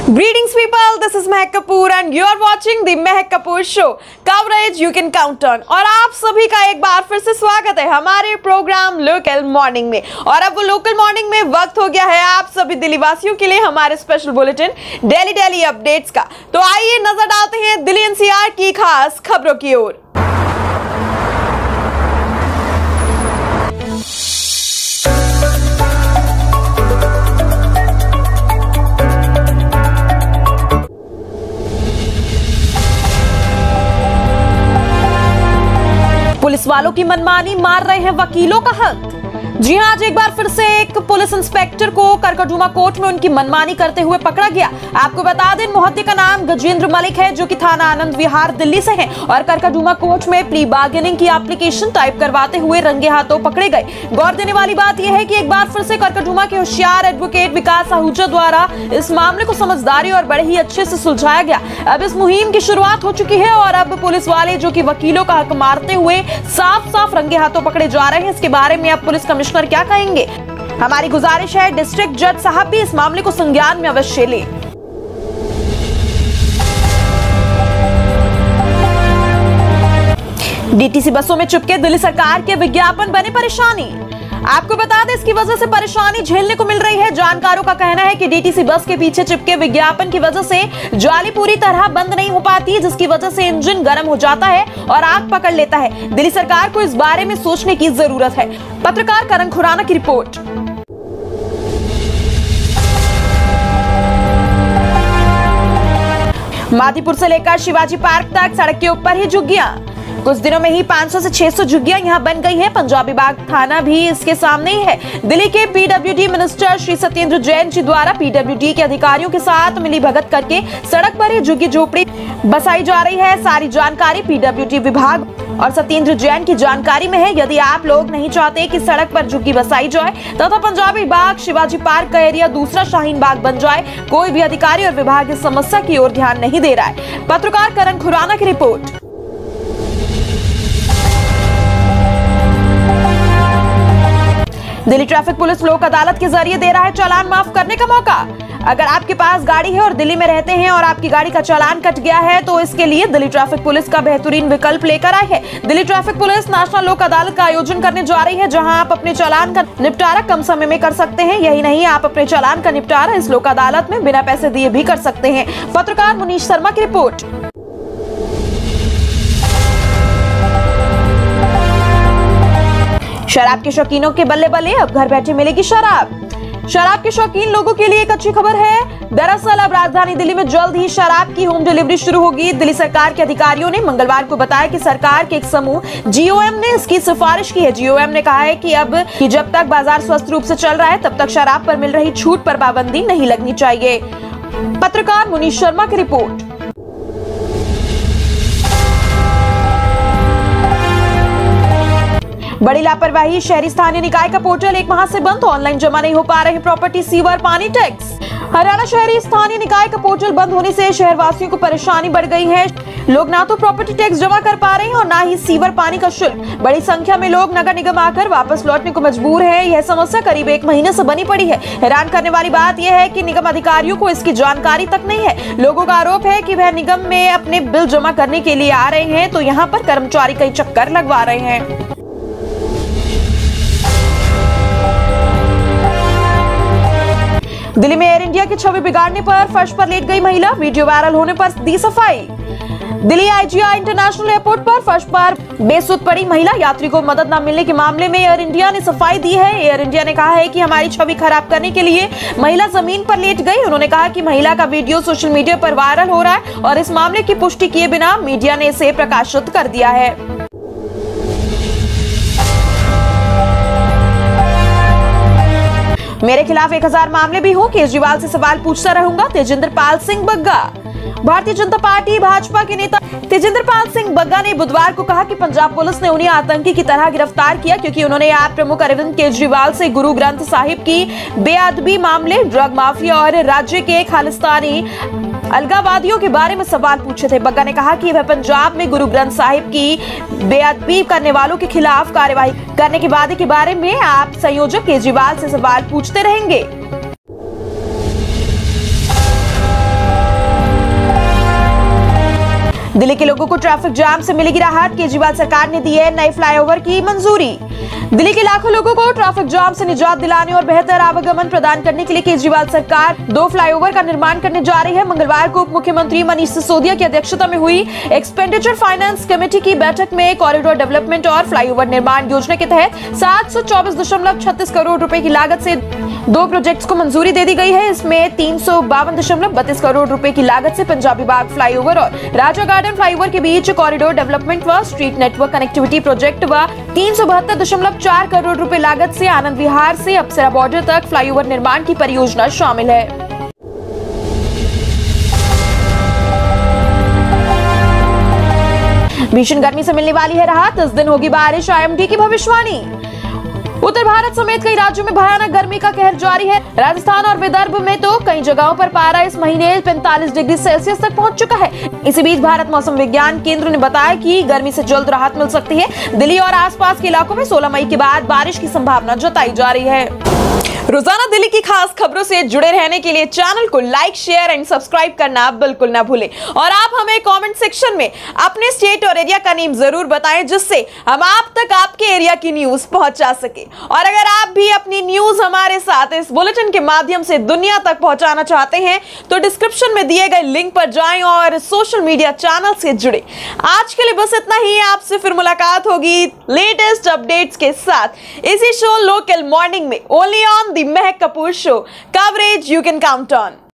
Greetings people, this is Mahak Kapoor and you are watching the Mahek Kapoor show coverage you can count on। और आप सभी का एक बार फिर से स्वागत है हमारे प्रोग्राम लोकल मॉर्निंग में। और अब वो लोकल मॉर्निंग में वक्त हो गया है आप सभी दिल्ली वासियों के लिए हमारे स्पेशल बुलेटिन डेली अपडेट्स का। तो आइए नजर डालते हैं दिल्ली एनसीआर की खास खबरों की ओर। पुलिस वालों की मनमानी मार रहे हैं वकीलों का हक। जी हां, आज एक बार फिर से एक पुलिस इंस्पेक्टर को करकटजुमा कोर्ट में उनकी मनमानी करते हुए पकड़ा गया। आपको बता दें, मुहत्ते का नाम गजेंद्र मलिक है जो कि थाना आनंद विहार दिल्ली से है और करकटजुमा कोर्ट में प्री बार्गेनिंग की एप्लीकेशन टाइप करवाते हुए रंगे हाथों पकड़े गए। गौर देने वाली बात यह है कि एक बार फिर से करकटजुमा के होशियार एडवोकेट विकास आहूजा द्वारा इस मामले को समझदारी और बड़े ही अच्छे से सुलझाया गया। अब इस मुहिम की शुरुआत हो चुकी है और अब पुलिस वाले जो कि वकीलों का हक मारते हुए साफ रंगे हाथों पकड़े जा रहे हैं। इसके बारे में अब पुलिस कमिश्नर क्या कहेंगे? हमारी गुजारिश है डिस्ट्रिक्ट जज साहब भी इस मामले को संज्ञान में अवश्य लें। डीटीसी बसों में चिपके दिल्ली सरकार के विज्ञापन बने परेशानी। आपको बता दें, इसकी वजह से परेशानी झेलने को मिल रही है। जानकारों का कहना है कि डीटीसी बस के पीछे चिपके विज्ञापन की वजह से जाली पूरी तरह बंद नहीं हो पाती, जिसकी वजह से इंजन गर्म हो जाता है और आग पकड़ लेता है। दिल्ली सरकार को इस बारे में सोचने की जरूरत है। पत्रकार करण खुराना की रिपोर्ट। मादीपुर से लेकर शिवाजी पार्क तक सड़क के ऊपर ही झुग्गियां। कुछ दिनों में ही 500 से 600 झुग्गियां यहां बन गई हैं। पंजाबी बाग थाना भी इसके सामने ही है। दिल्ली के पीडब्ल्यूडी मिनिस्टर श्री सत्येंद्र जैन जी द्वारा पीडब्ल्यूडी के अधिकारियों के साथ मिलीभगत करके सड़क पर ही झुग्गी झोपड़ी बसाई जा रही है। सारी जानकारी पीडब्ल्यूडी विभाग और सत्येंद्र जैन की जानकारी में है। यदि आप लोग नहीं चाहते कि सड़क पर झुग्गी बसाई जाए तथा पंजाबी बाग शिवाजी पार्क का एरिया दूसरा शाहीन बाग बन जाए, कोई भी अधिकारी और विभाग इस समस्या की ओर ध्यान नहीं दे रहा है। पत्रकार करण खुराना की रिपोर्ट। दिल्ली ट्रैफिक पुलिस लोक अदालत के जरिए दे रहा है चालान माफ करने का मौका। अगर आपके पास गाड़ी है और दिल्ली में रहते हैं और आपकी गाड़ी का चालान कट गया है तो इसके लिए दिल्ली ट्रैफिक पुलिस का बेहतरीन विकल्प लेकर आई है। दिल्ली ट्रैफिक पुलिस नेशनल लोक अदालत का आयोजन करने जा रही है, जहां आप अपने चालान का निपटारा कम समय में कर सकते हैं। यही नहीं, आप अपने चालान का निपटारा इस लोक अदालत में बिना पैसे दिए भी कर सकते हैं। पत्रकार मुनीश शर्मा की रिपोर्ट। शराब के शौकीनों के बल्ले बल्ले, अब घर बैठे मिलेगी शराब। शराब के शौकीन लोगों के लिए एक अच्छी खबर है। दरअसल अब राजधानी दिल्ली में जल्द ही शराब की होम डिलीवरी शुरू होगी। दिल्ली सरकार के अधिकारियों ने मंगलवार को बताया कि सरकार के एक समूह जीओएम ने इसकी सिफारिश की है। जीओएम ने कहा है कि जब तक बाजार स्वस्थ रूप से चल रहा है तब तक शराब पर मिल रही छूट पर पाबंदी नहीं लगनी चाहिए। पत्रकार मुनीश शर्मा की रिपोर्ट। बड़ी लापरवाही, शहरी स्थानीय निकाय का पोर्टल 1 माह से बंद, ऑनलाइन जमा नहीं हो पा रहे प्रॉपर्टी सीवर पानी टैक्स। हरियाणा शहरी स्थानीय निकाय का पोर्टल बंद होने से शहरवासियों को परेशानी बढ़ गई है। लोग ना तो प्रॉपर्टी टैक्स जमा कर पा रहे हैं और ना ही सीवर पानी का शुल्क। बड़ी संख्या में लोग नगर निगम आकर वापस लौटने को मजबूर हैं। यह समस्या करीब 1 महीने से बनी पड़ी है। हैरान करने वाली बात यह है कि निगम अधिकारियों को इसकी जानकारी तक नहीं है। लोगों का आरोप है कि वह निगम में अपने बिल जमा करने के लिए आ रहे हैं तो यहाँ पर कर्मचारी कई चक्कर लगवा रहे हैं। दिल्ली में एयर इंडिया की छवि बिगाड़ने पर फर्श पर लेट गई महिला, वीडियो वायरल होने पर दी सफाई। दिल्ली आईजीआई इंटरनेशनल एयरपोर्ट पर फर्श पर बेसुध पड़ी महिला, यात्री को मदद न मिलने के मामले में एयर इंडिया ने सफाई दी है। एयर इंडिया ने कहा है कि हमारी छवि खराब करने के लिए महिला जमीन पर लेट गई। उन्होंने कहा कि महिला का वीडियो सोशल मीडिया पर वायरल हो रहा है और इस मामले की पुष्टि किए बिना मीडिया ने इसे प्रकाशित कर दिया है। मेरे खिलाफ 1000 मामले भी हो, केजरीवाल से सवाल पूछता रहूंगा, तेजिंदर पाल सिंह बग्गा। भारतीय जनता पार्टी भाजपा के नेता तेजिंदर पाल सिंह बग्गा ने बुधवार को कहा कि पंजाब पुलिस ने उन्हें आतंकी की तरह गिरफ्तार किया क्योंकि उन्होंने आप प्रमुख अरविंद केजरीवाल से गुरु ग्रंथ साहिब की बेअदबी मामले, ड्रग माफिया और राज्य के खालिस्तानी अलगावादियों के बारे में सवाल पूछे थे। बग्गा ने कहा कि वह पंजाब में गुरु ग्रंथ साहिब की बेअदबी करने वालों के खिलाफ कार्रवाई करने के वादे के बारे में आप संयोजक केजरीवाल से सवाल पूछते रहेंगे। दिल्ली के लोगों को ट्रैफिक जाम से मिलेगी राहत, केजरीवाल सरकार ने दी है नए फ्लाईओवर की मंजूरी। दिल्ली के लाखों लोगों को ट्रैफिक जाम से निजात दिलाने और बेहतर आवागमन प्रदान करने के लिए केजरीवाल सरकार 2 फ्लाईओवर का निर्माण करने जा रही है। मंगलवार को उप मुख्यमंत्री मनीष सिसोदिया की अध्यक्षता में हुई एक्सपेंडिचर फाइनेंस कमेटी की बैठक में कॉरिडोर डेवलपमेंट और फ्लाईओवर निर्माण योजना के तहत 724.36 करोड़ रुपए की लागत से 2 प्रोजेक्ट्स को मंजूरी दे दी गई है। इसमें 352.32 करोड़ रुपए की लागत से पंजाबी बाग फ्लाईओवर और राजा गार्डन फ्लाईओवर के बीच कॉरिडोर डेवलपमेंट व स्ट्रीट नेटवर्क कनेक्टिविटी प्रोजेक्ट व 372.4 करोड़ रुपए लागत से आनंद विहार से अप्सरा बॉर्डर तक फ्लाईओवर निर्माण की परियोजना शामिल है। भीषण गर्मी से मिलने वाली है राहत, इस दिन होगी बारिश, आईएमडी की भविष्यवाणी। उत्तर भारत समेत कई राज्यों में भयानक गर्मी का कहर जारी है। राजस्थान और विदर्भ में तो कई जगहों पर पारा इस महीने 45 डिग्री सेल्सियस तक पहुंच चुका है। इसी बीच भारत मौसम विज्ञान केंद्र ने बताया कि गर्मी से जल्द राहत मिल सकती है। दिल्ली और आसपास के इलाकों में 16 मई के बाद बारिश की संभावना जताई जा रही है। रोजाना दिल्ली की खास खबरों से जुड़े रहने के लिए चैनल को लाइक, शेयर एंड सब्सक्राइब करना बिल्कुल ना भूलें। और आप हमें कमेंट सेक्शन में अपने स्टेट और एरिया का नेम जरूर बताएं, जिससे हम आप तक आपके एरिया की न्यूज पहुंचा सके। और अगर आप भी अपनी न्यूज हमारे साथ इस बुलेटिन के माध्यम से दुनिया तक पहुंचाना चाहते हैं तो डिस्क्रिप्शन में दिए गए लिंक पर जाएं और सोशल मीडिया चैनल से जुड़े। आज के लिए बस इतना ही, आपसे फिर मुलाकात होगी लेटेस्ट अपडेट्स के साथ इसी शो लोकल मॉर्निंग में, only on the Mahek Kapoor show. Coverage you can count on.